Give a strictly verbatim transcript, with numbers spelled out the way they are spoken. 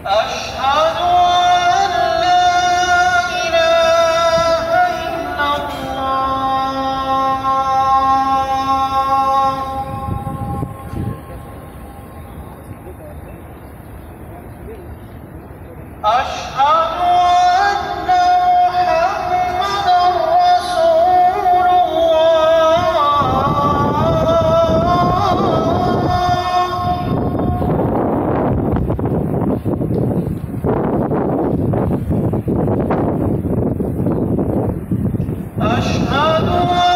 أشهد أن لا إله إلا الله. أشهد أن محمدًا رسول الله. أشهد